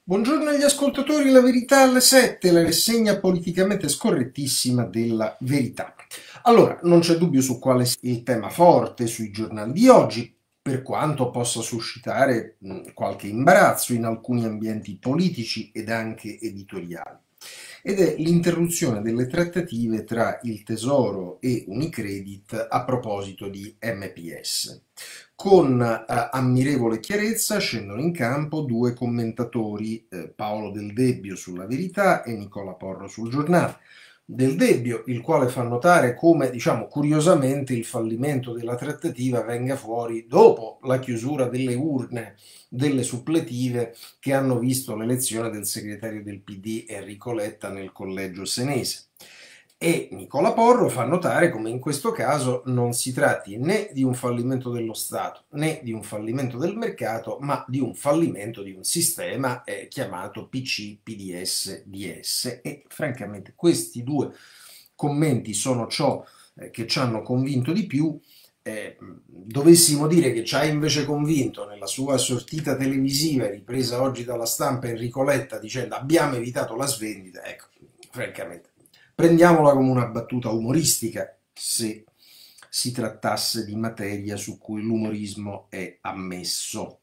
Buongiorno agli ascoltatori, la verità alle 7, la rassegna politicamente scorrettissima della verità. Allora, non c'è dubbio su quale sia il tema forte sui giornali di oggi, per quanto possa suscitare qualche imbarazzo in alcuni ambienti politici ed anche editoriali. Ed è l'interruzione delle trattative tra il Tesoro e Unicredit a proposito di MPS. Con ammirevole chiarezza scendono in campo due commentatori, Paolo Del Debbio sulla Verità e Nicola Porro sul Giornale. Del Debbio, il quale fa notare come, diciamo, curiosamente il fallimento della trattativa venga fuori dopo la chiusura delle urne delle suppletive che hanno visto l'elezione del segretario del PD Enrico Letta nel collegio senese. E Nicola Porro fa notare come in questo caso non si tratti né di un fallimento dello Stato né di un fallimento del mercato, ma di un fallimento di un sistema chiamato PC-PDS-DS. E francamente questi due commenti sono ciò che ci hanno convinto di più. Dovessimo dire che ci ha invece convinto nella sua sortita televisiva ripresa oggi dalla stampa Enrico Letta dicendo abbiamo evitato la svendita, ecco, francamente prendiamola come una battuta umoristica, se si trattasse di materia su cui l'umorismo è ammesso.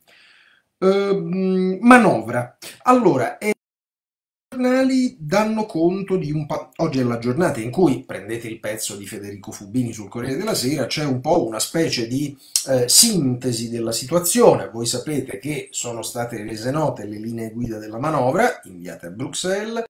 Manovra. Allora, i giornali danno conto di oggi è la giornata in cui, prendete il pezzo di Federico Fubini sul Corriere della Sera, c'è un po' una specie di sintesi della situazione. Voi sapete che sono state rese note le linee guida della manovra inviate a Bruxelles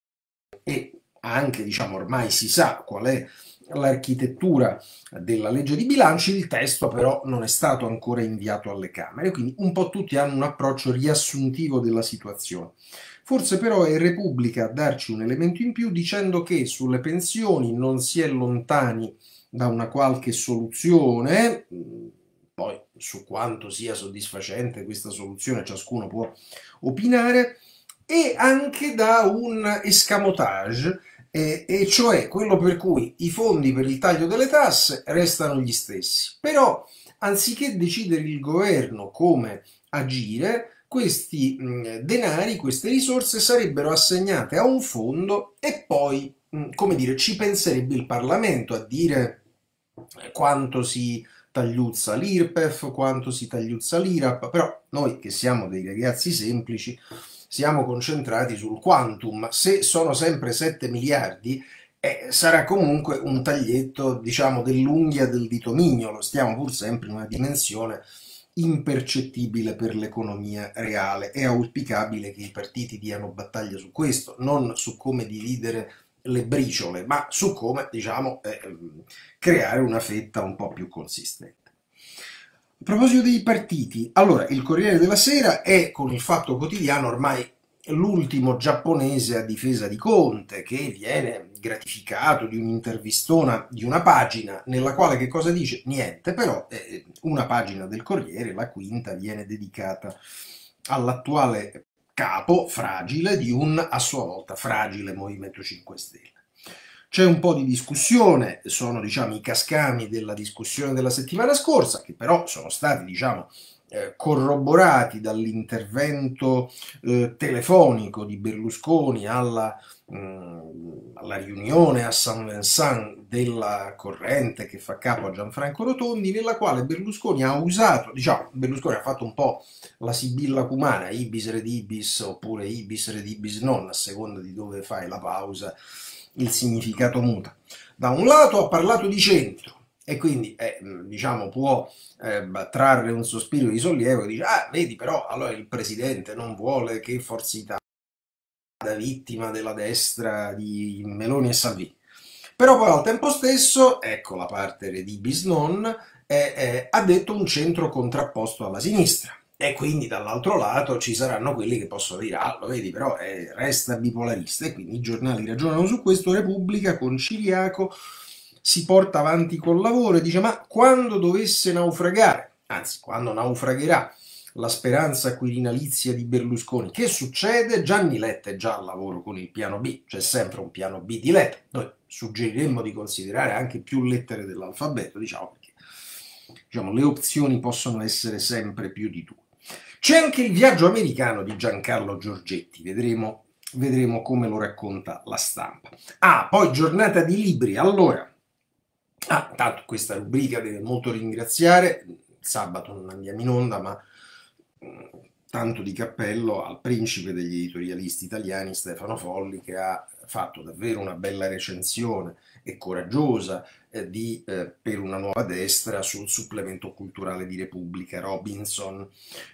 e anche, diciamo, ormai si sa qual è l'architettura della legge di bilancio, il testo però non è stato ancora inviato alle Camere, quindi un po' tutti hanno un approccio riassuntivo della situazione. Forse però è Repubblica a darci un elemento in più dicendo che sulle pensioni non si è lontani da una qualche soluzione, poi su quanto sia soddisfacente questa soluzione ciascuno può opinare, e anche da un escamotage, e cioè quello per cui i fondi per il taglio delle tasse restano gli stessi. Però, anziché decidere il governo come agire, questi denari, queste risorse sarebbero assegnate a un fondo e poi, come dire, ci penserebbe il Parlamento a dire quanto si tagliuzza l'IRPEF, quanto si tagliuzza l'IRAP, però noi che siamo dei ragazzi semplici siamo concentrati sul quantum. Se sono sempre 7 miliardi, sarà comunque un taglietto, diciamo, dell'unghia del dito mignolo, stiamo pur sempre in una dimensione impercettibile per l'economia reale. È auspicabile che i partiti diano battaglia su questo, non su come dividere le briciole, ma su come, diciamo, creare una fetta un po' più consistente. A proposito dei partiti, allora il Corriere della Sera è con il Fatto Quotidiano ormai l'ultimo giapponese a difesa di Conte, che viene gratificato di un'intervistona di una pagina nella quale che cosa dice? Niente, però una pagina del Corriere, la quinta, viene dedicata all'attuale capo fragile di un a sua volta fragile Movimento 5 Stelle. C'è un po' di discussione, sono, diciamo, i cascami della discussione della settimana scorsa, che però sono stati, diciamo, corroborati dall'intervento telefonico di Berlusconi alla riunione a San Vincent della corrente che fa capo a Gianfranco Rotondi, nella quale Berlusconi ha usato, diciamo, Berlusconi ha fatto un po' la sibilla cumana, ibis redibis oppure ibis redibis non, a seconda di dove fai la pausa il significato muta. Da un lato ha parlato di centro e quindi diciamo può trarre un sospiro di sollievo e dice ah vedi però allora il presidente non vuole che Forza Italia sia vittima della destra di Meloni e Salvini. Però poi al tempo stesso, ecco la parte redibis non, ha detto un centro contrapposto alla sinistra. E quindi dall'altro lato ci saranno quelli che possono dire, ah, lo vedi, però resta bipolarista. E quindi i giornali ragionano su questo. Repubblica, con Ciriaco, si porta avanti col lavoro e dice, ma quando dovesse naufragare, anzi, quando naufragherà la speranza quirinalizia di Berlusconi, che succede? Gianni Letta è già al lavoro con il piano B, c'è sempre un piano B di Letta. Noi suggeriremmo di considerare anche più lettere dell'alfabeto, diciamo, perché diciamo, le opzioni possono essere sempre più di due. C'è anche il viaggio americano di Giancarlo Giorgetti, vedremo come lo racconta la stampa. Ah, poi giornata di libri, allora. Tanto questa rubrica deve molto ringraziare, sabato non andiamo in onda, ma tanto di cappello al principe degli editorialisti italiani Stefano Folli, che ha fatto davvero una bella recensione e coraggiosa per una nuova destra sul supplemento culturale di Repubblica Robinson.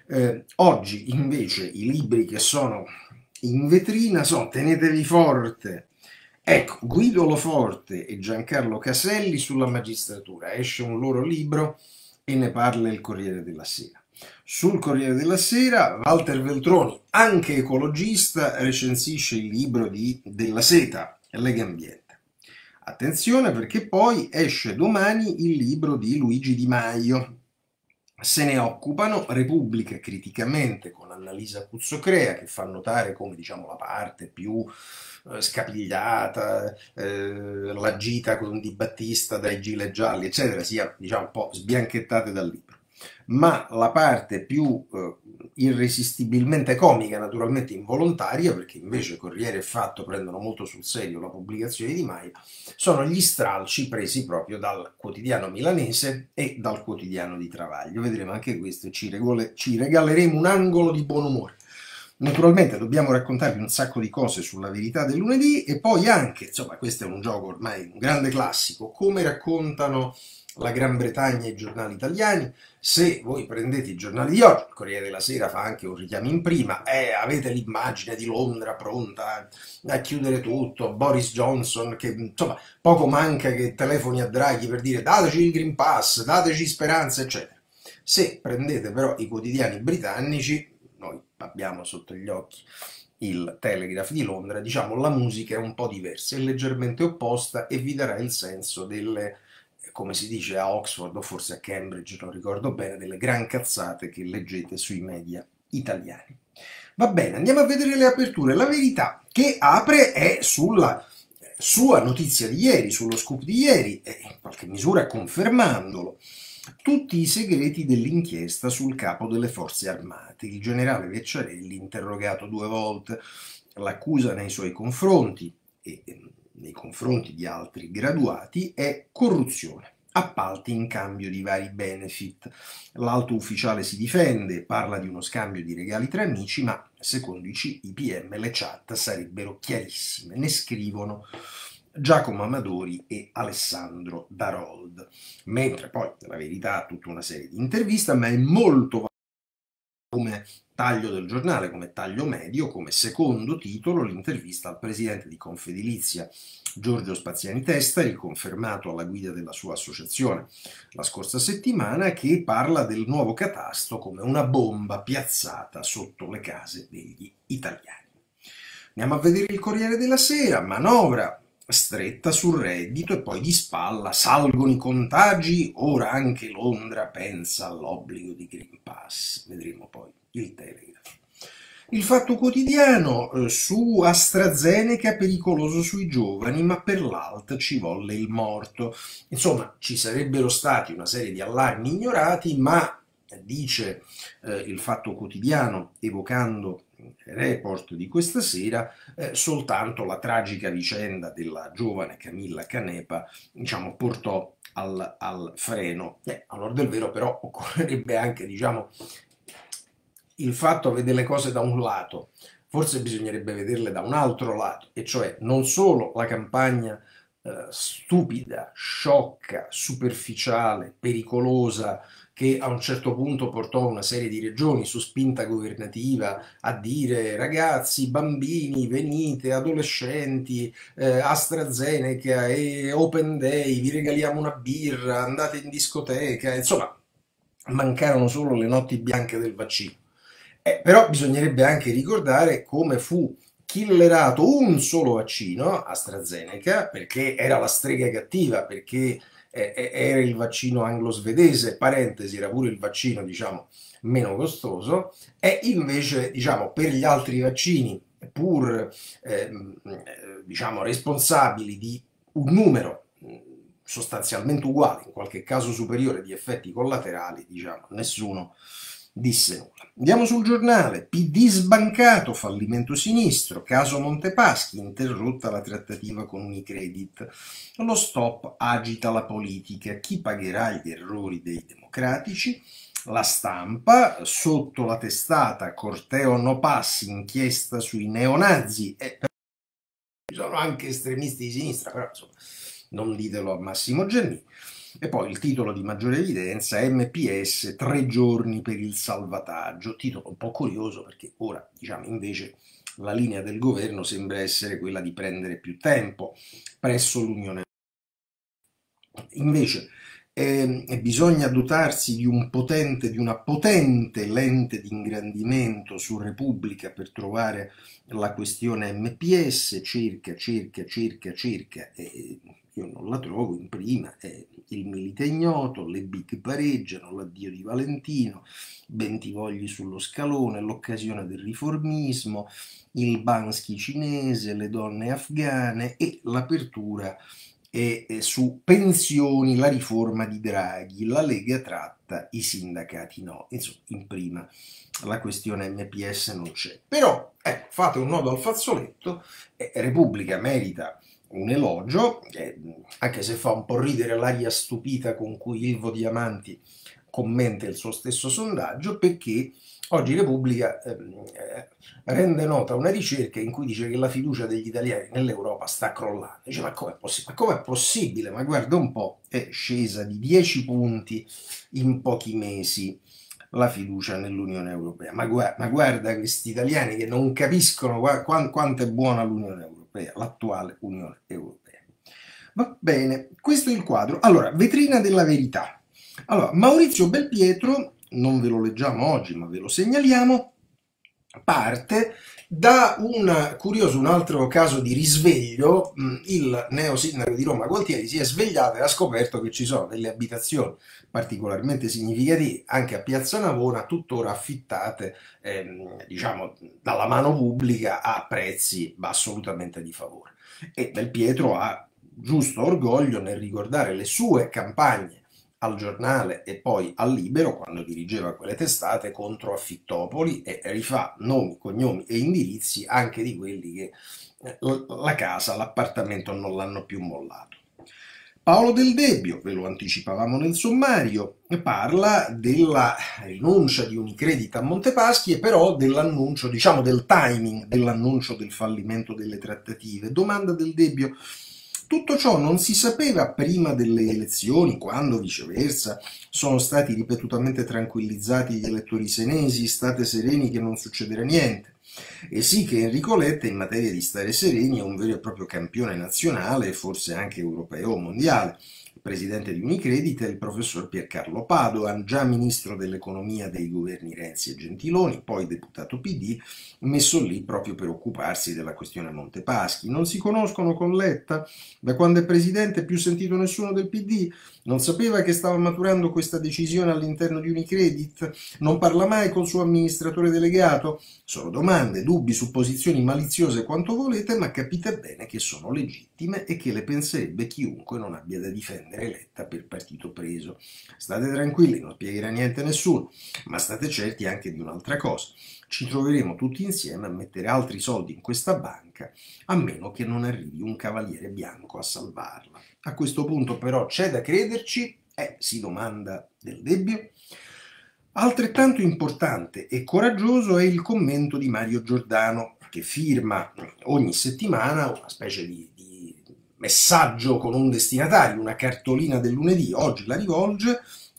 Oggi invece i libri che sono in vetrina sono Tenetevi forte. Ecco, Guido Loforte e Giancarlo Caselli sulla magistratura. Esce un loro libro e ne parla il Corriere della Sera. Sul Corriere della Sera, Walter Veltroni, anche ecologista, recensisce il libro di Della Seta, Lega Ambiente. Attenzione perché poi esce domani il libro di Luigi Di Maio. Se ne occupano Repubblica criticamente con Annalisa Cuzzocrea, che fa notare come diciamo la parte più scapigliata, la gita con Di Battista dai gilet gialli, eccetera, sia diciamo un po' sbianchettate dal libro. Ma la parte più irresistibilmente comica, naturalmente involontaria, perché invece Corriere e Fatto prendono molto sul serio la pubblicazione di Maio, sono gli stralci presi proprio dal quotidiano milanese e dal quotidiano di Travaglio. Vedremo anche questo e ci regaleremo un angolo di buon umore. Naturalmente dobbiamo raccontarvi un sacco di cose sulla verità del lunedì e poi anche, insomma, questo è un gioco ormai un grande classico, come raccontano la Gran Bretagna e i giornali italiani. Se voi prendete i giornali di oggi, il Corriere della Sera fa anche un richiamo in prima, avete l'immagine di Londra pronta a chiudere tutto, Boris Johnson che insomma poco manca che telefoni a Draghi per dire dateci il Green Pass, dateci speranza, eccetera. Se prendete però i quotidiani britannici, noi abbiamo sotto gli occhi il Telegraph di Londra, diciamo la musica è un po' diversa, è leggermente opposta e vi darà il senso delle, come si dice a Oxford o forse a Cambridge, non ricordo bene, delle gran cazzate che leggete sui media italiani. Va bene, andiamo a vedere le aperture. La verità che apre è sulla sua notizia di ieri, sullo scoop di ieri, e in qualche misura confermandolo. Tutti i segreti dell'inchiesta sul capo delle forze armate, il generale Vecciarelli, interrogato 2 volte, l'accusa nei suoi confronti e nei confronti di altri graduati è corruzione, appalti in cambio di vari benefit. L'alto ufficiale si difende, parla di uno scambio di regali tra amici, ma secondo i PM le chat sarebbero chiarissime, ne scrivono Giacomo Amadori e Alessandro Darold. Mentre poi la verità ha tutta una serie di interviste, ma è molto come taglio del giornale, come taglio medio, come secondo titolo l'intervista al presidente di Confedilizia Giorgio Spaziani Testa, riconfermato alla guida della sua associazione la scorsa settimana, che parla del nuovo catasto come una bomba piazzata sotto le case degli italiani. Andiamo a vedere il Corriere della Sera, manovra stretta sul reddito e poi di spalla salgono i contagi, ora anche Londra pensa all'obbligo di Green Pass, vedremo poi il Telegraph. Il Fatto Quotidiano su AstraZeneca pericoloso sui giovani, ma per l'ALT ci volle il morto. Insomma, ci sarebbero stati una serie di allarmi ignorati, ma dice il Fatto Quotidiano, evocando report di questa sera, soltanto la tragica vicenda della giovane Camilla Canepa, diciamo, portò al freno. A onor del vero però occorrerebbe anche, diciamo, il fatto vede le cose da un lato, forse bisognerebbe vederle da un altro lato, e cioè non solo la campagna stupida, sciocca, superficiale, pericolosa, che a un certo punto portò una serie di regioni su spinta governativa a dire ragazzi, bambini, venite, adolescenti, AstraZeneca e Open Day, vi regaliamo una birra, andate in discoteca, insomma, mancarono solo le notti bianche del vaccino. Però bisognerebbe anche ricordare come fu killerato un solo vaccino, AstraZeneca, perché era la strega cattiva, perché era il vaccino anglo-svedese, parentesi, era pure il vaccino, diciamo, meno costoso, e invece, diciamo, per gli altri vaccini, pur, diciamo, responsabili di un numero sostanzialmente uguale, in qualche caso superiore, di effetti collaterali, diciamo, nessuno disse nulla. Andiamo sul Giornale: PD sbancato, fallimento sinistro, caso Montepaschi, interrotta la trattativa con Unicredit. Lo stop agita la politica, chi pagherà gli errori dei democratici? La Stampa, sotto la testata Corteo no passi, inchiesta sui neonazi, e ci sono anche estremisti di sinistra, però insomma, non ditelo a Massimo Giannini. E poi il titolo di maggiore evidenza: MPS, 3 giorni per il salvataggio. Titolo un po' curioso perché ora, diciamo, invece la linea del governo sembra essere quella di prendere più tempo presso l'Unione Europea. Invece bisogna dotarsi di una potente lente di ingrandimento su Repubblica per trovare la questione MPS, cerca, e io non la trovo in prima, il Milite ignoto, le big pareggiano, l'addio di Valentino, Bentivogli sullo scalone, l'occasione del riformismo, il Bansky cinese, le donne afghane e l'apertura su pensioni, la riforma di Draghi, la Lega tratta, i sindacati no. Insomma, in prima la questione MPS non c'è. Però fate un nodo al fazzoletto, Repubblica merita un elogio, anche se fa un po' ridere l'aria stupita con cui Ilvo Diamanti commenta il suo stesso sondaggio, perché oggi Repubblica rende nota una ricerca in cui dice che la fiducia degli italiani nell'Europa sta crollando. Dice: ma com'è possibile? Ma guarda un po', è scesa di 10 punti in pochi mesi la fiducia nell'Unione Europea. Ma guarda questi italiani che non capiscono quanto è buona l'Unione Europea, l'attuale Unione Europea. Va bene, questo è il quadro. Allora, vetrina della verità. Allora, Maurizio Belpietro, non ve lo leggiamo oggi, ma ve lo segnaliamo, parte da un altro caso di risveglio. Il neo sindaco di Roma Gualtieri si è svegliato e ha scoperto che ci sono delle abitazioni particolarmente significative anche a Piazza Navona, tuttora affittate diciamo dalla mano pubblica a prezzi assolutamente di favore. E Belpietro ha giusto orgoglio nel ricordare le sue campagne al Giornale e poi al Libero, quando dirigeva quelle testate, contro Affittopoli, e rifà nomi, cognomi e indirizzi anche di quelli che la casa, l'appartamento non l'hanno più mollato. Paolo Del Debbio, ve lo anticipavamo nel sommario, parla della rinuncia di Unicredit a Montepaschi e però dell'annuncio, diciamo del timing dell'annuncio del fallimento delle trattative. Domanda Del Debbio: tutto ciò non si sapeva prima delle elezioni, quando viceversa sono stati ripetutamente tranquillizzati gli elettori senesi? State sereni che non succederà niente. E sì che Enrico Letta in materia di stare sereni è un vero e proprio campione nazionale e forse anche europeo o mondiale. Il presidente di Unicredit è il professor Piercarlo Padoan, già ministro dell'economia dei governi Renzi e Gentiloni, poi deputato PD, messo lì proprio per occuparsi della questione Montepaschi. Non si conoscono con Letta? Da quando è presidente più sentito nessuno del PD? Non sapeva che stava maturando questa decisione all'interno di Unicredit? Non parla mai col suo amministratore delegato? Sono domande, dubbi, supposizioni maliziose quanto volete, ma capite bene che sono legittime e che le penserebbe chiunque non abbia da difendere Letta per partito preso. State tranquilli, non spiegherà niente a nessuno, ma state certi anche di un'altra cosa: ci troveremo tutti insieme a mettere altri soldi in questa banca, a meno che non arrivi un cavaliere bianco a salvarla. A questo punto però c'è da crederci? Si domanda Del Debbio. Altrettanto importante e coraggioso è il commento di Mario Giordano, che firma ogni settimana una specie di messaggio con un destinatario, una cartolina del lunedì. Oggi la rivolge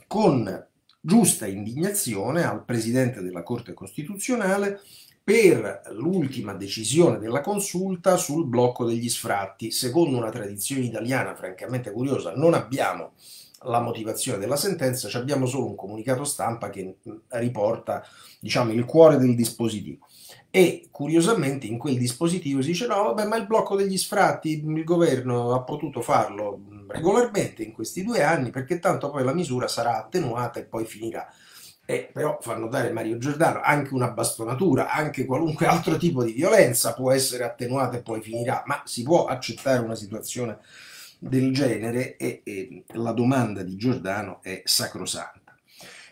con giusta indignazione al presidente della Corte Costituzionale per l'ultima decisione della consulta sul blocco degli sfratti. Secondo una tradizione italiana francamente curiosa, non abbiamo la motivazione della sentenza, abbiamo solo un comunicato stampa che riporta, diciamo, il cuore del dispositivo. E curiosamente in quel dispositivo si dice: no, vabbè, ma il blocco degli sfratti il governo ha potuto farlo regolarmente in questi 2 anni, perché tanto poi la misura sarà attenuata e poi finirà. Però fanno dare Mario Giordano anche una bastonatura, anche qualunque altro tipo di violenza può essere attenuata e poi finirà, ma si può accettare una situazione del genere? E la domanda di Giordano è sacrosanta.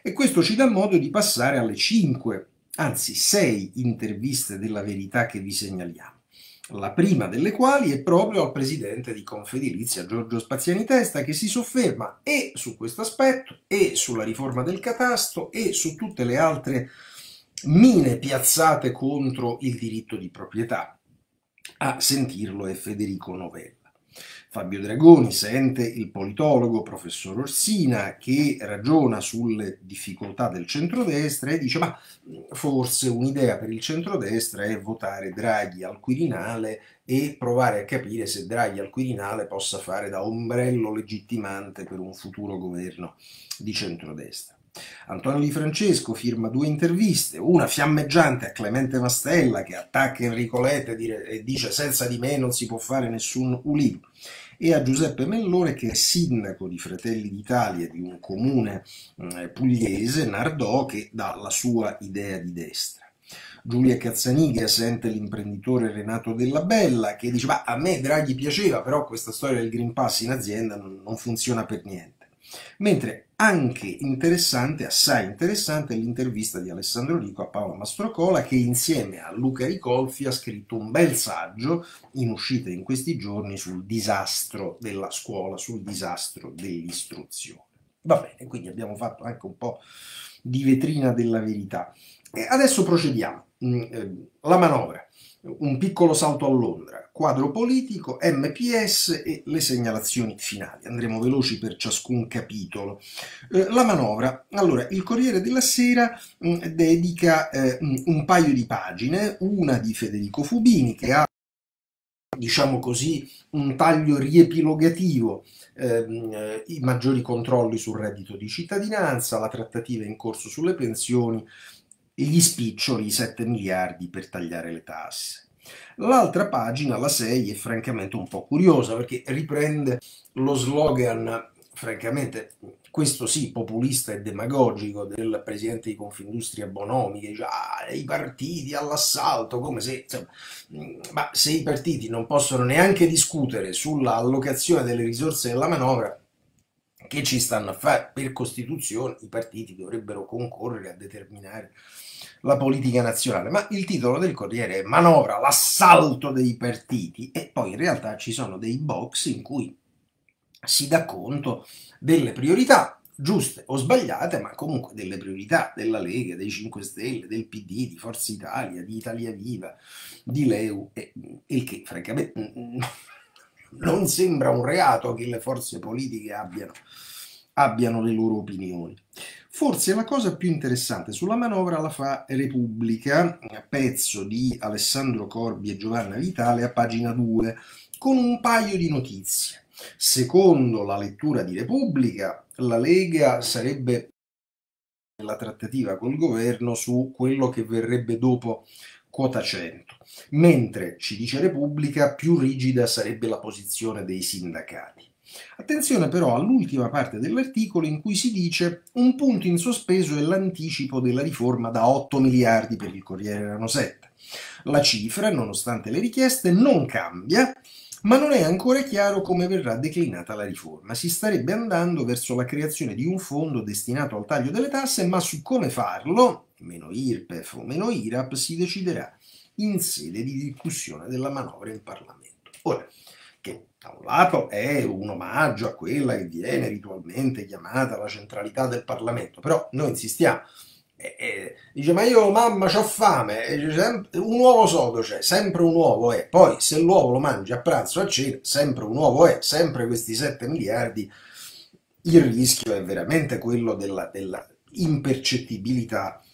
E questo ci dà modo di passare alle 5, anzi 6 interviste della Verità che vi segnaliamo. La prima delle quali è proprio al presidente di Confedilizia, Giorgio Spaziani Testa, che si sofferma e su questo aspetto, e sulla riforma del catasto, e su tutte le altre mine piazzate contro il diritto di proprietà. A sentirlo è Federico Novella. Fabio Dragoni sente il politologo professor Orsina che ragiona sulle difficoltà del centrodestra e dice ma forse un'idea per il centrodestra è votare Draghi al Quirinale e provare a capire se Draghi al Quirinale possa fare da ombrello legittimante per un futuro governo di centrodestra. Antonio Di Francesco firma 2 interviste, una fiammeggiante a Clemente Mastella che attacca Enrico Letta e dice senza di me non si può fare nessun ulivo, e a Giuseppe Mellone che è sindaco di Fratelli d'Italia di un comune pugliese, Nardò, che dà la sua idea di destra. Giulia Cazzaniga sente l'imprenditore Renato Della Bella che dice ma a me Draghi piaceva, però questa storia del Green Pass in azienda non funziona per niente. Mentre anche interessante, assai interessante, è l'intervista di Alessandro Rico a Paola Mastrocola che insieme a Luca Ricolfi ha scritto un bel saggio in uscita in questi giorni sul disastro della scuola, sul disastro dell'istruzione. Va bene, quindi abbiamo fatto anche un po' di vetrina della verità. E adesso procediamo. La manovra, un piccolo salto a Londra, quadro politico, MPS e le segnalazioni finali. Andremo veloci per ciascun capitolo. La manovra, allora, il Corriere della Sera dedica un paio di pagine, una di Federico Fubini che ha, diciamo così, un taglio riepilogativo, i maggiori controlli sul reddito di cittadinanza, la trattativa in corso sulle pensioni, gli spiccioli, i 7 miliardi per tagliare le tasse. L'altra pagina, la 6, è francamente un po' curiosa perché riprende lo slogan, francamente, questo sì, populista e demagogico del presidente di Confindustria Bonomi, che dice i partiti all'assalto, come se, insomma, ma se i partiti non possono neanche discutere sulla allocazione delle risorse della manovra, che ci stanno a fare? Per Costituzione i partiti dovrebbero concorrere a determinare la politica nazionale, ma il titolo del Corriere è Manovra, l'assalto dei partiti, e poi in realtà ci sono dei box in cui si dà conto delle priorità, giuste o sbagliate, ma comunque delle priorità della Lega, dei 5 Stelle, del PD, di Forza Italia, di Italia Viva, di Leu, il che francamente non sembra un reato che le forze politiche abbiano le loro opinioni. Forse la cosa più interessante sulla manovra la fa Repubblica, pezzo di Alessandro Corbi e Giovanna Vitale a pagina 2, con un paio di notizie. Secondo la lettura di Repubblica, la Lega sarebbe nella trattativa col governo su quello che verrebbe dopo quota 100, mentre, ci dice Repubblica, più rigida sarebbe la posizione dei sindacati. Attenzione però all'ultima parte dell'articolo in cui si dice un punto in sospeso è l'anticipo della riforma da 8 miliardi, per il Corriere erano 7. La cifra, nonostante le richieste, non cambia, ma non è ancora chiaro come verrà declinata la riforma. Si starebbe andando verso la creazione di un fondo destinato al taglio delle tasse, ma su come farlo, meno IRPEF o meno IRAP, si deciderà in sede di discussione della manovra in Parlamento. Ora, che da un lato è un omaggio a quella che viene ritualmente chiamata la centralità del Parlamento, però noi insistiamo. Dice ma io mamma c'ho fame, un uovo sodo c'è, sempre un uovo è, poi se l'uovo lo mangi a pranzo o a cena, sempre un uovo è, sempre questi 7 miliardi, il rischio è veramente quello della impercettibilità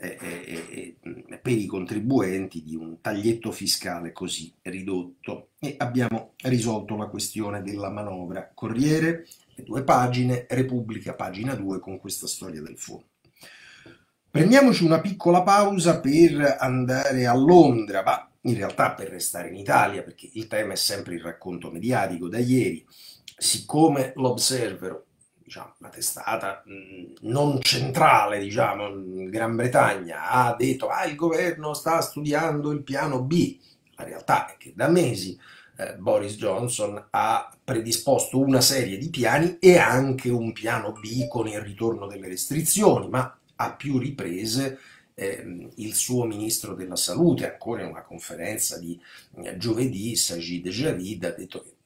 per i contribuenti di un taglietto fiscale così ridotto. E abbiamo risolto la questione della manovra. Corriere, 2 pagine, Repubblica, pagina 2, con questa storia del fondo. Prendiamoci una piccola pausa per andare a Londra, ma in realtà per restare in Italia, perché il tema è sempre il racconto mediatico da ieri. Siccome l'Observer, diciamo, una testata non centrale, diciamo, in Gran Bretagna, ha detto il governo sta studiando il piano B, la realtà è che da mesi Boris Johnson ha predisposto una serie di piani e anche un piano B con il ritorno delle restrizioni, ma a più riprese il suo ministro della salute, ancora in una conferenza di giovedì, Sajid Javid, ha detto che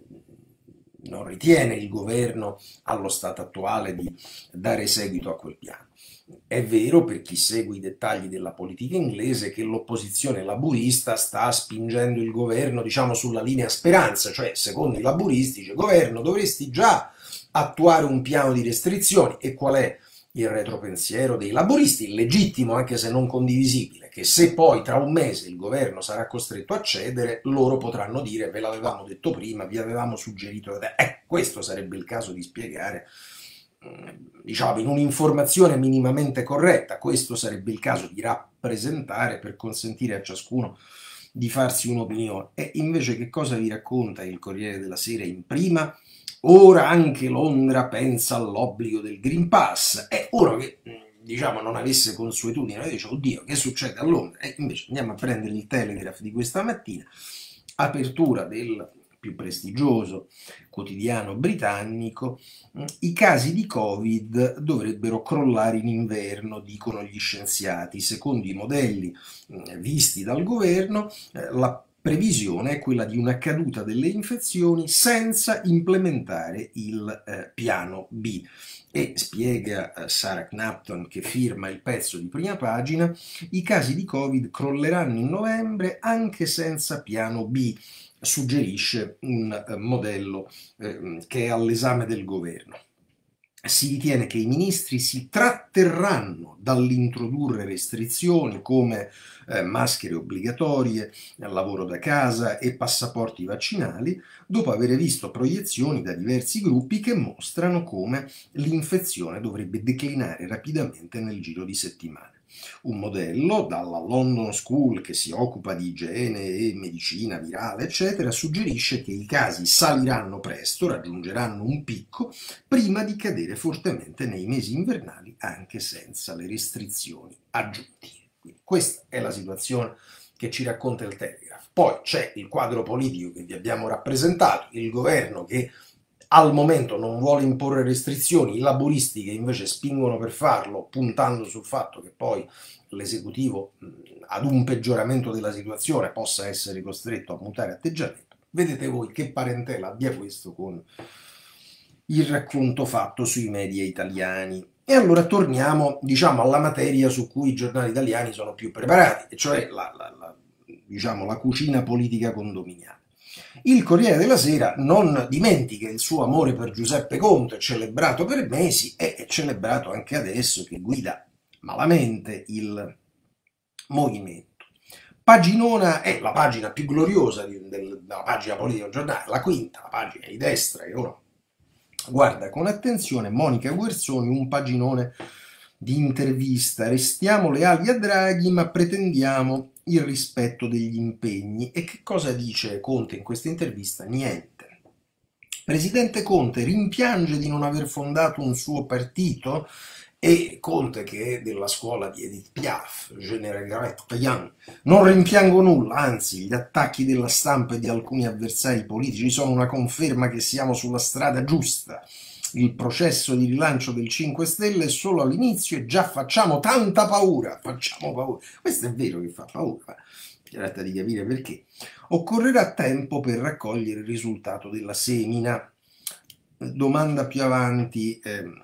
non ritiene il governo allo stato attuale di dare seguito a quel piano. È vero, per chi segue i dettagli della politica inglese, che l'opposizione laburista sta spingendo il governo, diciamo, sulla linea speranza, cioè secondo i laburisti dice: governo, dovresti già attuare un piano di restrizioni. E qual è il retropensiero dei laburisti, legittimo anche se non condivisibile, che se poi tra un mese il governo sarà costretto a cedere, loro potranno dire: ve l'avevamo detto prima, vi avevamo suggerito. Questo sarebbe il caso di spiegare, diciamo, in un'informazione minimamente corretta. Questo sarebbe il caso di rappresentare per consentire a ciascuno di farsi un'opinione. E invece che cosa vi racconta il Corriere della Sera in prima? Ora anche Londra pensa all'obbligo del Green Pass. È uno che, diciamo, non avesse consuetudine, dice: oddio, che succede a Londra? E invece andiamo a prendere il Telegraph di questa mattina, apertura del più prestigioso quotidiano britannico: i casi di Covid dovrebbero crollare in inverno, dicono gli scienziati. Secondo i modelli visti dal governo, la previsione è quella di una caduta delle infezioni senza implementare il piano B. E spiega Sarah Knapton, che firma il pezzo di prima pagina: i casi di Covid crolleranno in novembre anche senza piano B. Suggerisce un modello che è all'esame del governo. Si ritiene che i ministri si tratterranno dall'introdurre restrizioni come maschere obbligatorie, lavoro da casa e passaporti vaccinali, dopo aver visto proiezioni da diversi gruppi che mostrano come l'infezione dovrebbe declinare rapidamente nel giro di settimane. Un modello dalla London School, che si occupa di igiene e medicina virale, eccetera, suggerisce che i casi saliranno presto, raggiungeranno un picco, prima di cadere fortemente nei mesi invernali, anche senza le restrizioni aggiuntive. Quindi questa è la situazione che ci racconta il Telegraph. Poi c'è il quadro politico che vi abbiamo rappresentato, il governo che al momento non vuole imporre restrizioni, i laburisti che invece spingono per farlo, puntando sul fatto che poi l'esecutivo, ad un peggioramento della situazione, possa essere costretto a mutare atteggiamento. Vedete voi che parentela abbia questo con il racconto fatto sui media italiani. E allora torniamo, diciamo, alla materia su cui i giornali italiani sono più preparati, e cioè diciamo, la cucina politica condominiale. Il Corriere della Sera non dimentica il suo amore per Giuseppe Conte, celebrato per mesi e celebrato anche adesso che guida malamente il movimento. Paginona è la pagina più gloriosa della pagina politica del giornale, la quinta, la pagina di destra che uno guarda con attenzione. Monica Guerzoni, un paginone di intervista: restiamo leali a Draghi ma pretendiamo il rispetto degli impegni. E che cosa dice Conte in questa intervista? Niente. Presidente Conte rimpiange di non aver fondato un suo partito, e Conte, che è della scuola di Edith Piaf, General Young: non rimpiango nulla, anzi gli attacchi della stampa e di alcuni avversari politici sono una conferma che siamo sulla strada giusta. Il processo di rilancio del 5 Stelle è solo all'inizio e già facciamo tanta paura, facciamo paura. Questo è vero che fa paura, ma si tratta di capire perché. Occorrerà tempo per raccogliere il risultato della semina. Domanda più avanti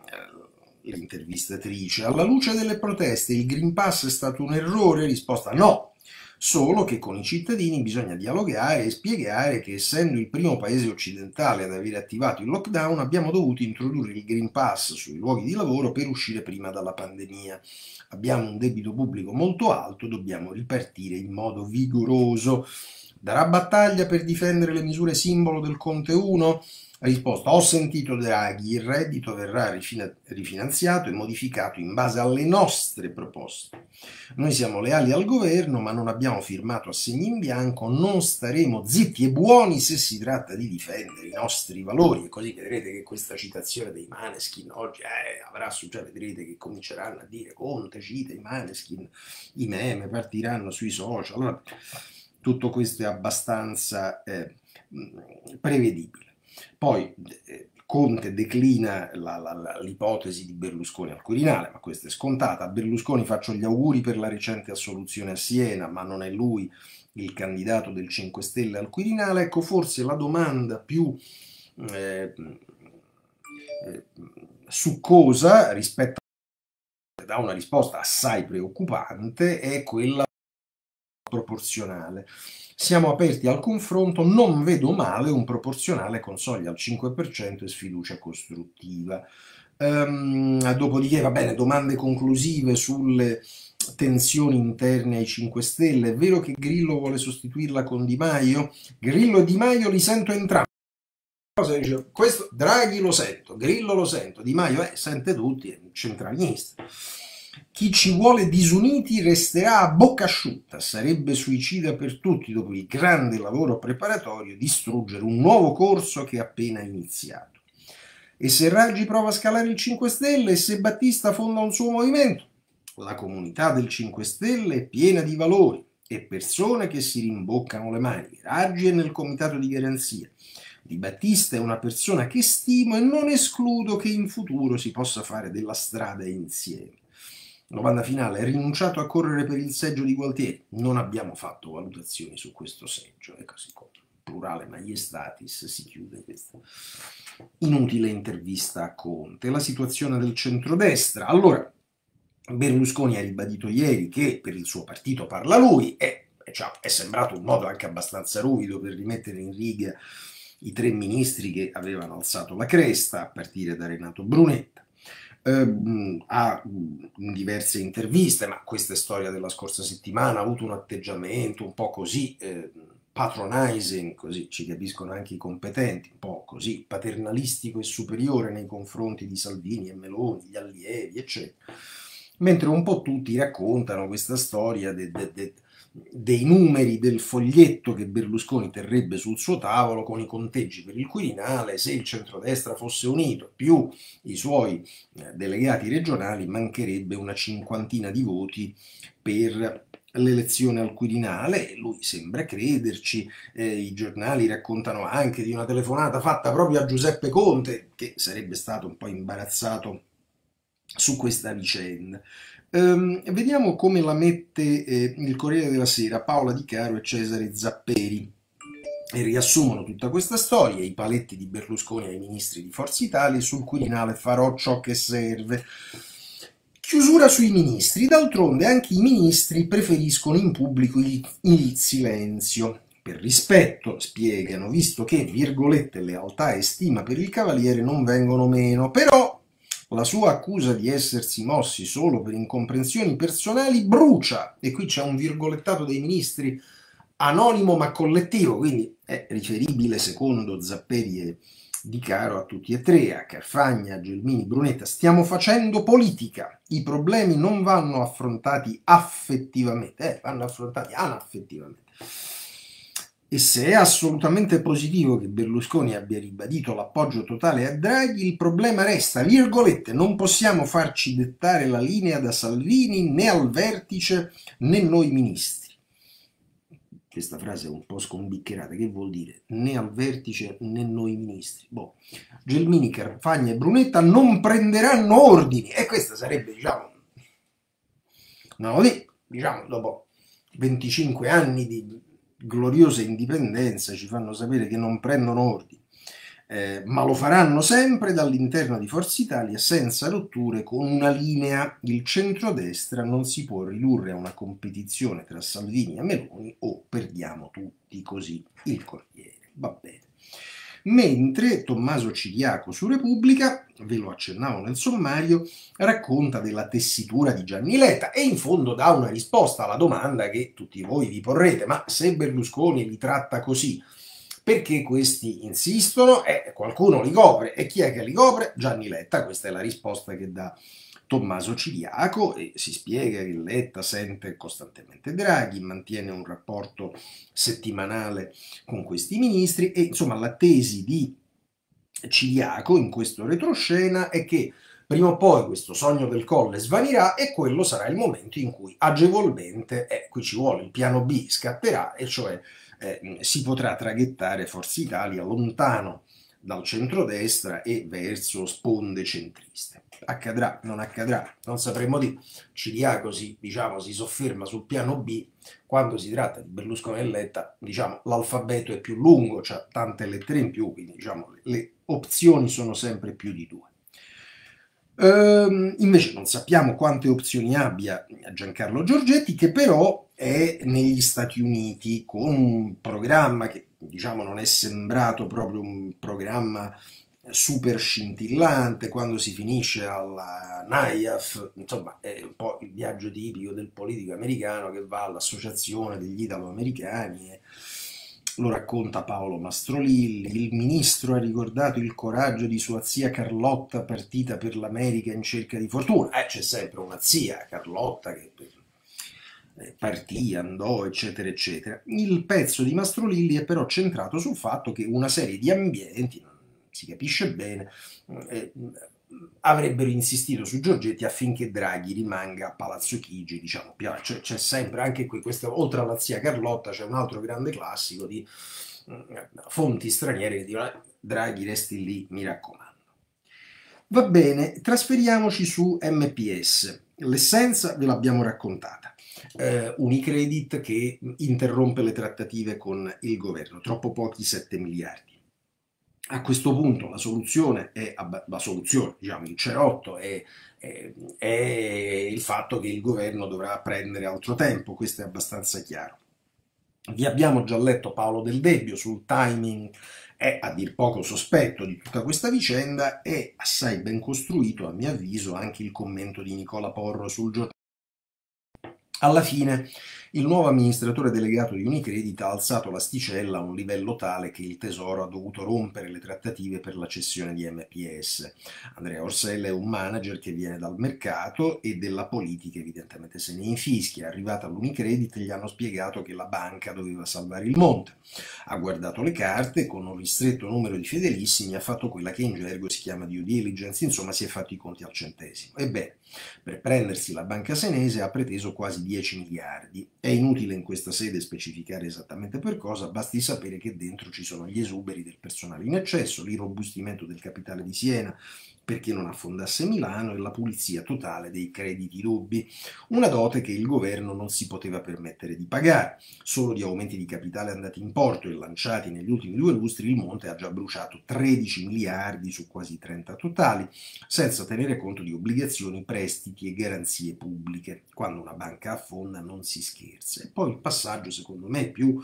l'intervistatrice: alla luce delle proteste il Green Pass è stato un errore? Risposta: no. Solo che con i cittadini bisogna dialogare e spiegare che, essendo il primo paese occidentale ad aver attivato il lockdown, abbiamo dovuto introdurre il Green Pass sui luoghi di lavoro per uscire prima dalla pandemia. Abbiamo un debito pubblico molto alto, dobbiamo ripartire in modo vigoroso. Darà battaglia per difendere le misure simbolo del Conte 1? Risposta: ho sentito Draghi, il reddito verrà rifinanziato e modificato in base alle nostre proposte. Noi siamo leali al governo, ma non abbiamo firmato assegni in bianco, non staremo zitti e buoni se si tratta di difendere i nostri valori. E così vedrete che questa citazione dei Maneskin oggi avrà successo, vedrete che cominceranno a dire: Conte cita i Maneskin, i meme partiranno sui social. Allora, tutto questo è abbastanza prevedibile. Poi Conte declina l'ipotesi di Berlusconi al Quirinale, ma questa è scontata. A Berlusconi faccio gli auguri per la recente assoluzione a Siena, ma non è lui il candidato del 5 Stelle al Quirinale. Ecco, forse la domanda più succosa rispetto da una risposta assai preoccupante è quella proporzionale. Siamo aperti al confronto, non vedo male un proporzionale con soglia al 5% e sfiducia costruttiva. Dopodiché, va bene, domande conclusive sulle tensioni interne ai 5 Stelle. È vero che Grillo vuole sostituirla con Di Maio? Grillo e Di Maio li sento entrambi. Questo Draghi lo sento, Grillo lo sento, Di Maio sente tutti, è un centralista. Chi ci vuole disuniti resterà a bocca asciutta, sarebbe suicida per tutti dopo il grande lavoro preparatorio distruggere un nuovo corso che è appena iniziato. E se Raggi prova a scalare il 5 Stelle e se Battista fonda un suo movimento? La comunità del 5 Stelle è piena di valori e persone che si rimboccano le maniche. Raggi è nel comitato di garanzia. Di Battista è una persona che stimo e non escludo che in futuro si possa fare della strada insieme. Domanda finale: rinunciato a correre per il seggio di Gualtieri? Non abbiamo fatto valutazioni su questo seggio, e così con plurale maiestatis si chiude questa inutile intervista a Conte. La situazione del centrodestra. Allora, Berlusconi ha ribadito ieri che per il suo partito parla lui e è sembrato un modo anche abbastanza ruvido per rimettere in riga i 3 ministri che avevano alzato la cresta, a partire da Renato Brunetta. Ha in diverse interviste, ma questa è storia della scorsa settimana, ha avuto un atteggiamento un po' così patronizing, così ci capiscono anche i competenti, un po' così paternalistico e superiore nei confronti di Salvini e Meloni, gli allievi, eccetera. Mentre un po' tutti raccontano questa storia dei numeri del foglietto che Berlusconi terrebbe sul suo tavolo con i conteggi per il Quirinale. Se il centrodestra fosse unito più i suoi delegati regionali, mancherebbe una 50ina di voti per l'elezione al Quirinale. Lui sembra crederci. I giornali raccontano anche di una telefonata fatta proprio a Giuseppe Conte, che sarebbe stato un po' imbarazzato su questa vicenda. Vediamo come la mette il Corriere della Sera, Paola Di Caro e Cesare Zapperi, e riassumono tutta questa storia: i paletti di Berlusconi ai ministri di Forza Italia, sul Quirinale farò ciò che serve. Chiusura sui ministri. D'altronde anche i ministri preferiscono in pubblico il silenzio. Per rispetto, spiegano, visto che, virgolette, lealtà e stima per il Cavaliere non vengono meno. Però la sua accusa di essersi mossi solo per incomprensioni personali brucia, e qui c'è un virgolettato dei ministri anonimo ma collettivo, quindi è riferibile secondo Zapperi e Di Caro a tutti e 3, a Carfagna, Gelmini, Brunetta. Stiamo facendo politica, i problemi non vanno affrontati affettivamente, vanno affrontati anaffettivamente. E se è assolutamente positivo che Berlusconi abbia ribadito l'appoggio totale a Draghi, il problema resta, virgolette, non possiamo farci dettare la linea da Salvini né al vertice né noi ministri. Questa frase è un po' scombiccherata, che vuol dire? Né al vertice né noi ministri. Boh. Gelmini, Carfagna e Brunetta non prenderanno ordini, e questa sarebbe, dopo 25 anni di gloriosa indipendenza ci fanno sapere che non prendono ordini, ma lo faranno sempre dall'interno di Forza Italia, senza rotture, con una linea: il centrodestra non si può ridurre a una competizione tra Salvini e Meloni o perdiamo tutti. Così il Corriere. Va bene. Mentre Tommaso Ciriaco su Repubblica, ve lo accennavo nel sommario, racconta della tessitura di Gianni Letta e in fondo dà una risposta alla domanda che tutti voi vi porrete: ma se Berlusconi li tratta così, perché questi insistono? Qualcuno li copre, e chi è che li copre? Gianni Letta. Questa è la risposta che dà Tommaso Ciriaco, e si spiega che Letta sente costantemente Draghi, mantiene un rapporto settimanale con questi ministri, e insomma la tesi di Ciriaco in questo retroscena è che prima o poi questo sogno del Colle svanirà e quello sarà il momento in cui agevolmente, qui ci vuole il piano B, scatterà, e cioè si potrà traghettare Forza Italia lontano dal centrodestra e verso sponde centriste. Accadrà, non accadrà, non sapremo dire. Ciriaco diciamo, si sofferma sul piano B. Quando si tratta di Berlusconi e Letta, diciamo, l'alfabeto è più lungo, ha tante lettere in più, quindi diciamo, le opzioni sono sempre più di due. Invece non sappiamo quante opzioni abbia Giancarlo Giorgetti, che però è negli Stati Uniti con un programma che diciamo non è sembrato proprio un programma super scintillante. Quando si finisce alla NIAF, insomma, è un po' il viaggio tipico del politico americano che va all'associazione degli italo-americani e lo racconta Paolo Mastrolilli. Il ministro ha ricordato il coraggio di sua zia Carlotta partita per l'America in cerca di fortuna. C'è sempre una zia, Carlotta, che partì, andò, eccetera, eccetera. Il pezzo di Mastrolilli è però centrato sul fatto che una serie di ambienti, non si capisce bene, avrebbero insistito su Giorgetti affinché Draghi rimanga a Palazzo Chigi, diciamo, c'è sempre anche qui, oltre alla zia Carlotta c'è un altro grande classico di fonti straniere che dicono Draghi resti lì, mi raccomando. Va bene, trasferiamoci su MPS. L'essenza ve l'abbiamo raccontata. Unicredit che interrompe le trattative con il governo, troppo pochi 7 miliardi. A questo punto la soluzione, diciamo, il cerotto è il fatto che il governo dovrà prendere altro tempo, questo è abbastanza chiaro. Vi abbiamo già letto Paolo Del Debbio sul timing, è a dir poco sospetto di tutta questa vicenda, è assai ben costruito a mio avviso anche il commento di Nicola Porro sul giornale. Alla fine il nuovo amministratore delegato di Unicredit ha alzato l'asticella a un livello tale che il Tesoro ha dovuto rompere le trattative per la cessione di MPS. Andrea Orcella è un manager che viene dal mercato e della politica, evidentemente se ne infischia. Arrivato all'Unicredit gli hanno spiegato che la banca doveva salvare il monte. Ha guardato le carte, con un ristretto numero di fedelissimi ha fatto quella che in gergo si chiama due diligence, insomma si è fatto i conti al centesimo. Ebbene, per prendersi la banca senese ha preteso quasi 10 miliardi. È inutile in questa sede specificare esattamente per cosa, basti sapere che dentro ci sono gli esuberi del personale in eccesso, l'irrobustimento del capitale di Siena perché non affondasse Milano e la pulizia totale dei crediti dubbi, una dote che il governo non si poteva permettere di pagare. Solo di aumenti di capitale andati in porto e lanciati negli ultimi 2 lustri il Monte ha già bruciato 13 miliardi su quasi 30 totali, senza tenere conto di obbligazioni, prestiti e garanzie pubbliche. Quando una banca affonda non si scherza. E poi il passaggio secondo me più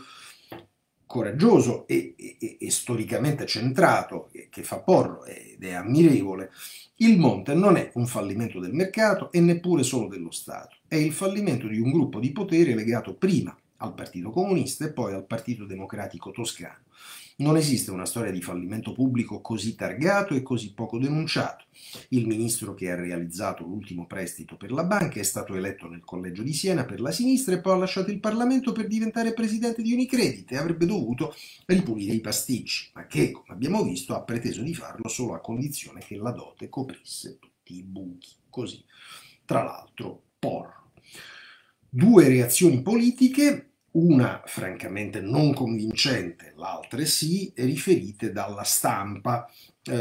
coraggioso e storicamente centrato che fa Porro ed è ammirevole. Il Monte non è un fallimento del mercato e neppure solo dello Stato, è il fallimento di un gruppo di potere legato prima al Partito Comunista e poi al Partito Democratico Toscano. Non esiste una storia di fallimento pubblico così targato e così poco denunciato. Il ministro che ha realizzato l'ultimo prestito per la banca è stato eletto nel collegio di Siena per la sinistra e poi ha lasciato il Parlamento per diventare presidente di Unicredit e avrebbe dovuto ripulire i pasticci, ma che, come abbiamo visto, ha preteso di farlo solo a condizione che la dote coprisse tutti i buchi. Così, tra l'altro, Porro. 2 reazioni politiche, una francamente non convincente, l'altra sì, riferite dalla Stampa.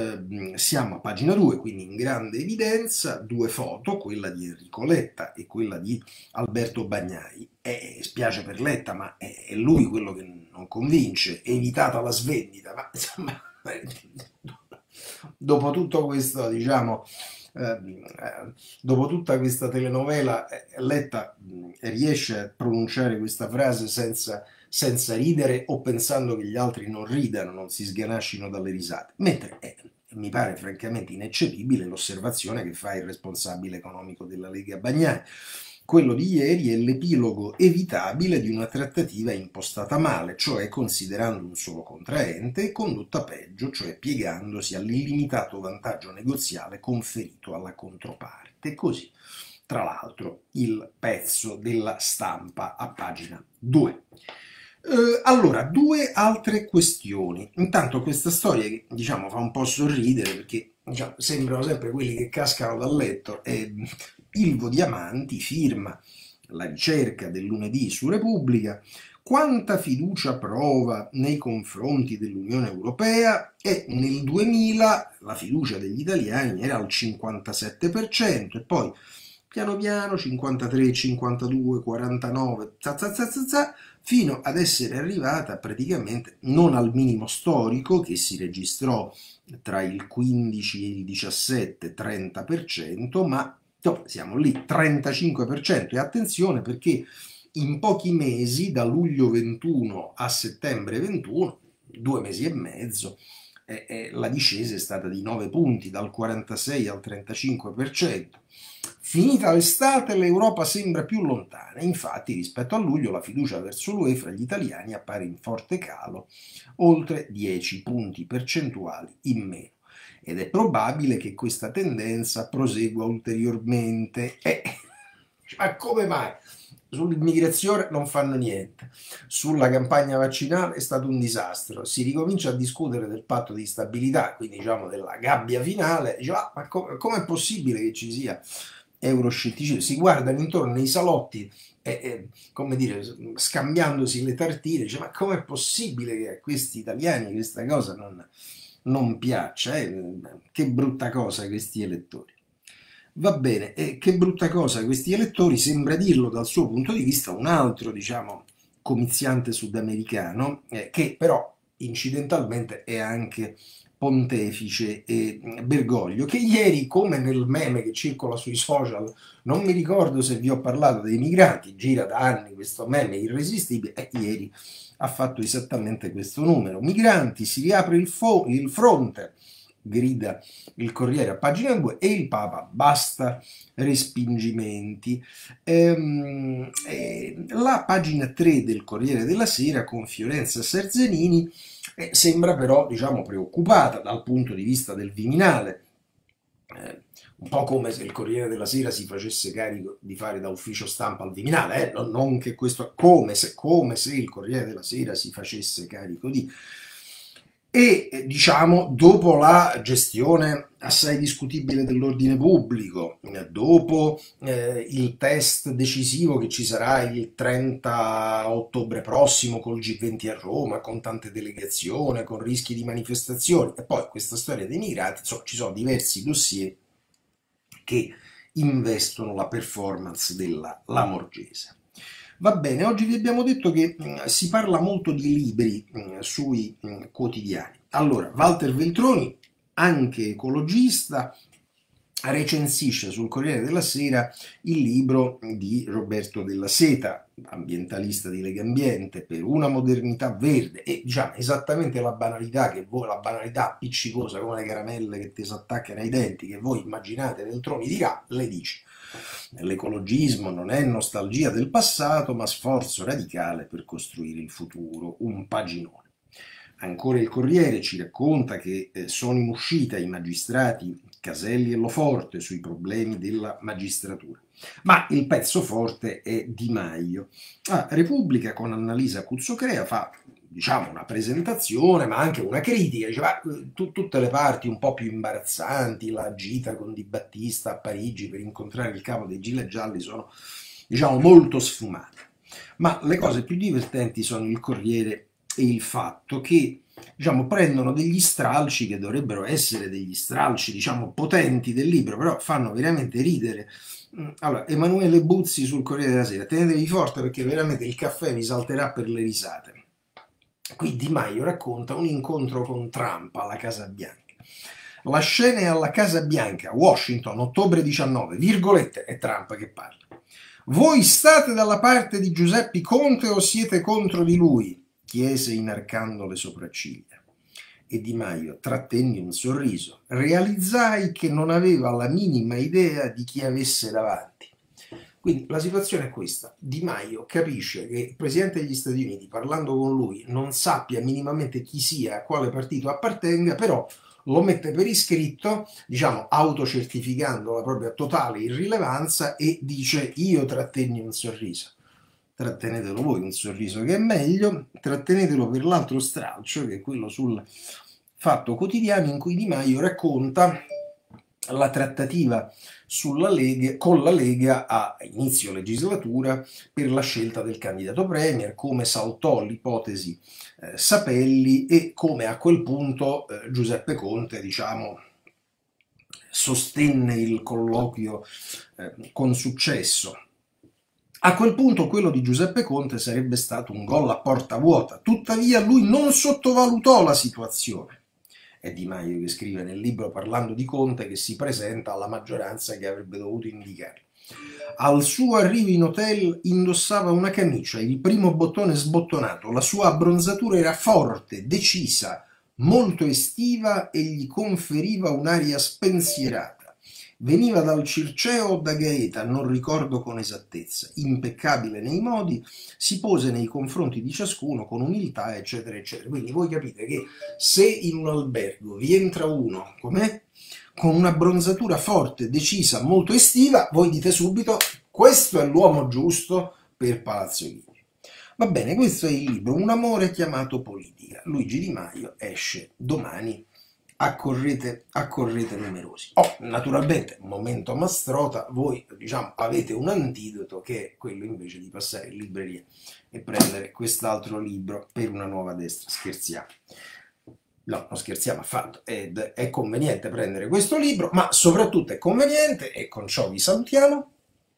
Siamo a pagina 2, quindi in grande evidenza, 2 foto, quella di Enrico Letta e quella di Alberto Bagnai. Spiace per Letta, ma è lui quello che non convince, evitata la svendita, ma insomma, dopo tutto questo, diciamo, dopo tutta questa telenovela, Letta riesce a pronunciare questa frase senza ridere o pensando che gli altri non ridano, non si sganascino dalle risate, mentre mi pare francamente ineccepibile l'osservazione che fa il responsabile economico della Lega Bagnai. Quello di ieri è l'epilogo evitabile di una trattativa impostata male, cioè considerando un solo contraente e condotta peggio, cioè piegandosi all'illimitato vantaggio negoziale conferito alla controparte. Così, tra l'altro, il pezzo della Stampa a pagina 2. Allora, 2 altre questioni. Intanto questa storia che diciamo fa un po' sorridere perché diciamo, sembrano sempre quelli che cascano dal letto. Ilvo Diamanti firma la ricerca del lunedì su Repubblica, quanta fiducia prova nei confronti dell'Unione Europea, e nel 2000 la fiducia degli italiani era al 57% e poi piano piano 53, 52, 49, fino ad essere arrivata praticamente non al minimo storico che si registrò tra il 15 e il 17, 30%, ma no, siamo lì, 35%. E attenzione, perché in pochi mesi, da luglio 21 a settembre 21, 2 mesi e mezzo, la discesa è stata di 9 punti, dal 46 al 35%. Finita l'estate l'Europa sembra più lontana, infatti rispetto a luglio la fiducia verso l'UE fra gli italiani appare in forte calo, oltre 10 punti percentuali in meno. Ed è probabile che questa tendenza prosegua ulteriormente. Ma come mai? Sull'immigrazione non fanno niente, sulla campagna vaccinale è stato un disastro, si ricomincia a discutere del patto di stabilità, quindi diciamo della gabbia finale, dice, ma com'è possibile che ci sia euroscetticismo? Si guardano intorno nei salotti, come dire, scambiandosi le tartine, dice, ma com'è possibile che a questi italiani questa cosa non piaccia? Che brutta cosa questi elettori. Va bene, e che brutta cosa questi elettori, sembra dirlo dal suo punto di vista un altro, diciamo, comiziante sudamericano, che però incidentalmente è anche pontefice e Bergoglio, che ieri, come nel meme che circola sui social, non mi ricordo se vi ho parlato dei migranti, gira da anni questo meme irresistibile, e ieri ha fatto esattamente questo numero. Migranti, si riapre il fronte, grida il Corriere a pagina 2, e il Papa basta respingimenti. La pagina 3 del Corriere della Sera, con Fiorenza Serzenini, sembra però, diciamo, preoccupata dal punto di vista del Viminale, un po' come se il Corriere della Sera si facesse carico di fare da ufficio stampa al Viminale, non che questo, come se il Corriere della Sera si facesse carico di. E diciamo, dopo la gestione assai discutibile dell'ordine pubblico, dopo il test decisivo che ci sarà il 30 ottobre prossimo col G20 a Roma, con tante delegazioni, con rischi di manifestazioni, e poi questa storia dei migranti, insomma, ci sono diversi dossier che investono la performance della Lamorgese. Va bene, oggi vi abbiamo detto che si parla molto di libri sui quotidiani. Allora, Walter Veltroni, anche ecologista, recensisce sul Corriere della Sera il libro di Roberto Della Seta, ambientalista di Legambiente, Per una modernità verde, e diciamo esattamente la banalità che voi, la banalità appiccicosa come le caramelle che ti si attaccano ai denti, che voi immaginate Veltroni dirà, le dice. L'ecologismo non è nostalgia del passato, ma sforzo radicale per costruire il futuro, un paginone. Ancora il Corriere ci racconta che sono in uscita i magistrati Caselli e Loforte sui problemi della magistratura. Ma il pezzo forte è Di Maio. Repubblica, con Annalisa Cuzzocrea, fa, diciamo, una presentazione, ma anche una critica. Diceva, tutte le parti un po' più imbarazzanti, la gita con Di Battista a Parigi per incontrare il capo dei Gilet Gialli, sono, diciamo, molto sfumate. Ma le cose più divertenti sono il Corriere e il Fatto, che, diciamo, prendono degli stralci che dovrebbero essere degli stralci, diciamo, potenti del libro, però fanno veramente ridere. Allora, Emanuele Buzzi sul Corriere della Sera: tenetevi forte perché veramente il caffè vi salterà per le risate. Qui Di Maio racconta un incontro con Trump alla Casa Bianca. La scena è alla Casa Bianca, Washington, ottobre 19, virgolette, è Trump che parla. Voi state dalla parte di Giuseppe Conte o siete contro di lui? Chiese inarcando le sopracciglia. E Di Maio trattenne un sorriso. Realizzai che non aveva la minima idea di chi avesse davanti. Quindi la situazione è questa: Di Maio capisce che il Presidente degli Stati Uniti, parlando con lui, non sappia minimamente chi sia, a quale partito appartenga, però lo mette per iscritto, diciamo, autocertificando la propria totale irrilevanza, e dice: io trattenni un sorriso. Trattenetelo voi un sorriso, che è meglio, trattenetelo per l'altro stralcio, che è quello sul Fatto Quotidiano, in cui Di Maio racconta la trattativa con la Lega a inizio legislatura per la scelta del candidato premier, come saltò l'ipotesi Sapelli e come a quel punto Giuseppe Conte, diciamo, sostenne il colloquio con successo. A quel punto quello di Giuseppe Conte sarebbe stato un gol a porta vuota, tuttavia lui non sottovalutò la situazione. È Di Maio che scrive nel libro parlando di Conte che si presenta alla maggioranza che avrebbe dovuto indicare. Al suo arrivo in hotel indossava una camicia, il primo bottone sbottonato, la sua abbronzatura era forte, decisa, molto estiva e gli conferiva un'aria spensierata. Veniva dal Circeo o da Gaeta, non ricordo con esattezza, impeccabile nei modi, si pose nei confronti di ciascuno con umiltà, eccetera, eccetera. Quindi voi capite che se in un albergo vi entra uno, com'è? Con una bronzatura forte, decisa, molto estiva, voi dite subito questo è l'uomo giusto per Palazzo Chigi. Va bene, questo è il libro Un amore chiamato politica. Luigi Di Maio esce domani. Accorrete numerosi. Naturalmente, momento Mastrota, voi diciamo avete un antidoto che è quello invece di passare in libreria e prendere quest'altro libro per una nuova destra. Scherziamo. No, non scherziamo affatto, è conveniente prendere questo libro, ma soprattutto è conveniente, e con ciò vi salutiamo,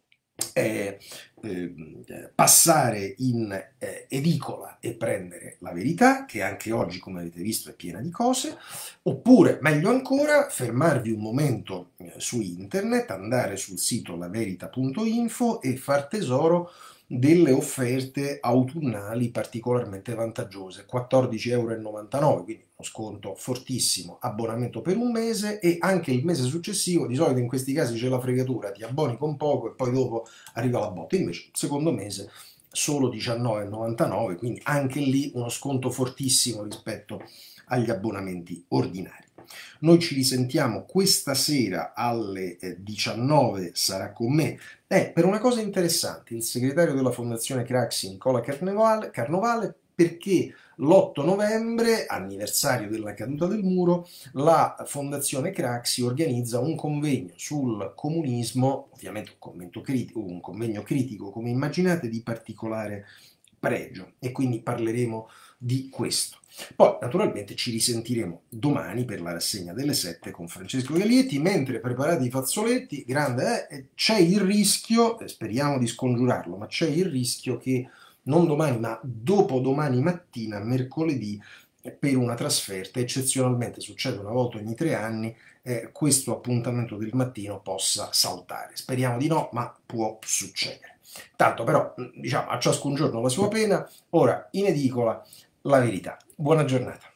passare in edicola e prendere La Verità, che anche oggi, come avete visto, è piena di cose, oppure, meglio ancora, fermarvi un momento su internet, andare sul sito laverita.info e far tesoro delle offerte autunnali particolarmente vantaggiose, 14,99 €, quindi uno sconto fortissimo, abbonamento per un mese e anche il mese successivo, di solito in questi casi c'è la fregatura, ti abboni con poco e poi dopo arriva la botta, invece il secondo mese solo 19,99 €, quindi anche lì uno sconto fortissimo rispetto agli abbonamenti ordinari. Noi ci risentiamo questa sera alle 19, sarà con me per una cosa interessante, il segretario della Fondazione Craxi Nicola Carnovale, perché l'8 novembre, anniversario della caduta del muro, la Fondazione Craxi organizza un convegno sul comunismo, ovviamente un convegno critico, come immaginate, di particolare pregio, e quindi parleremo di questo. Poi naturalmente ci risentiremo domani per la rassegna delle 7 con Francesco Galietti, mentre preparate i fazzoletti, grande, c'è il rischio, speriamo di scongiurarlo, ma c'è il rischio che non domani ma dopodomani mattina, mercoledì, per una trasferta, eccezionalmente succede una volta ogni 3 anni, questo appuntamento del mattino possa saltare. Speriamo di no, ma può succedere. Tanto però, diciamo, a ciascun giorno la sua pena. Ora in edicola La Verità. Buona giornata.